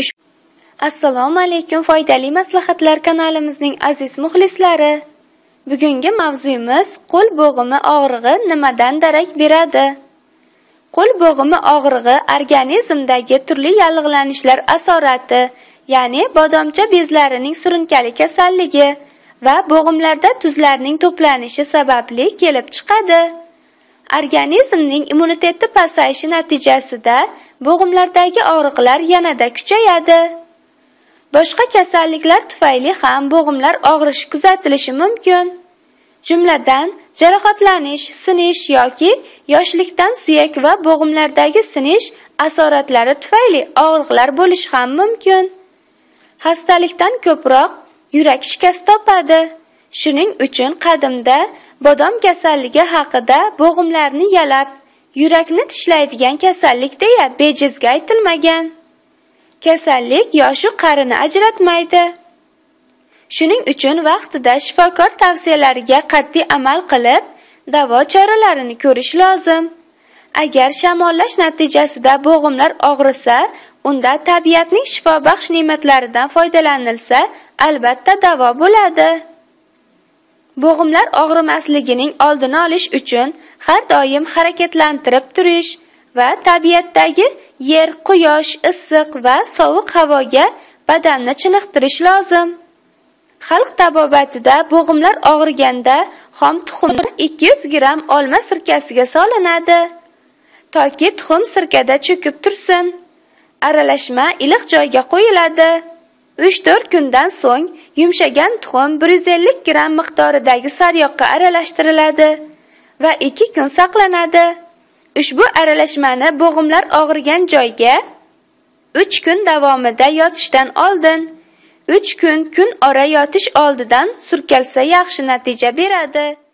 Assalomu alaykum, foydali maslahatlar kanalimizning aziz muxlislari. Bugungi mavzuyimiz qo'l bo'g'imi og'rig'i nimadan darak beradi? Qo'l bo'g'imi og'rig'i organizmdagi turli yallig'lanishlar asorati, ya'ni bodomcha bezlarining surunkali kasalligi va bo'g'imlarda tuzlarning to'planishi sababli kelib chiqadi. Organizmning immuniteti pasayishi natijasida bo'g'imlardagi og'riqlar yanada kuchayadi. Boshqa kasalliklar tufayli ham bo'g'imlar og'rishi kuzatilishi mumkin. Jumladan, jarohatlanish, sinish yoki yoshlikdan suyak va bo'g'imlardagi sinish asoratlari tufayli og'riqlar bo'lishi ham mumkin. Xastalikdan ko'proq yurak shikast topadi. Shuning uchun qadimda bodom kasalligi haqida bo'g'imlarni yalab, yurakni tishlaydigan kasallik deya bejizga aytilmagan. Kasallik yoshi qarini ajratmaydi. Shuning uchun vaqtida shifokor tavsiyalariga qat'iy amal qilib, davo choralarini ko'rish lozim. Agar shamollash natijasida bo'g'imlar og'risa, unda tabiatning shifobaxsh ne'matlaridan foydalanilsa, albatta davo bo'ladi. Bo'g'imlar og'rimasligining oldini olish uchun har doim harakatlantirib turish va tabiatdagi yer, quyosh, issiq va sovuq havoga badanni chiniqtirish lozim. Xalq tabobatida bo'g'imlar og'riganda xom tuxumlar 200 gram olma sirkasiga solinadi, toki tuxum sirkada cho'kib tursin. Aralashma iliq joyga qo'yiladi. 3-4 kundan so'ng yumshagan tuxum 150 gram miqdoridagi sariyog'ga aralashtiriladi va 2 kun saqlanadi. Ushbu aralashmani bo'g'imlar og'rigan joyga 3 kun davomida yotishdan oldin 3 kun ora yotish oldidan surkalsa yaxshi natija beradi.